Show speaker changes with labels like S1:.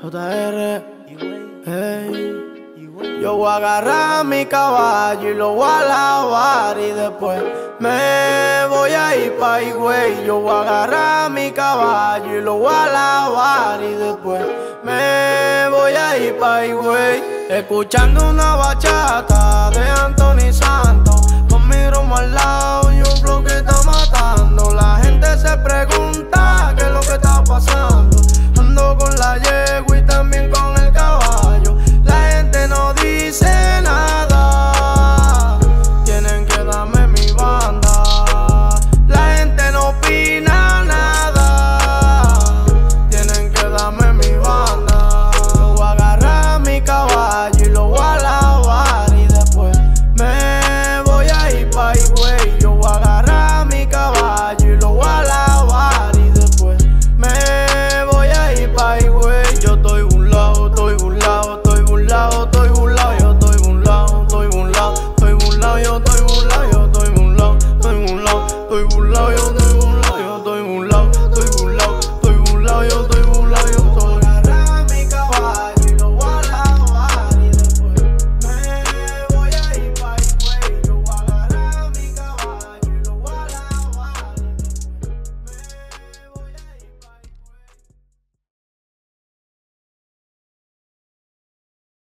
S1: JR, hey. Yo voy a agarrar mi caballo y lo voy a lavar y después me voy a ir pa' Higüey. Yo voy a agarrar mi caballo y lo voy a lavar y después me voy a ir pa' Higüey. Escuchando una bachata de Anthony Santos, con mi romo al lado y un flow que está matando. La gente se pregunta qué es lo que está pasando. Ando con la yegua y también con el caballo. La gente no dice nada, tienen que darme mi banda. La gente no opina nada, tienen que darme mi banda. Yo voy a agarrar mi caballo y lo voy a lavar y después me voy a ir pa' Higüey. Yo voy a agarrar mi caballo y lo voy a lavar y después me voy a ir pa' Higüey. Yo estoy burlado, estoy burlado, estoy burlado, estoy burlado. Yo estoy burlado, estoy burlado, estoy burlado. Yo estoy burlado, yo estoy burlado, estoy burlado, estoy burlado. Yo estoy burlado.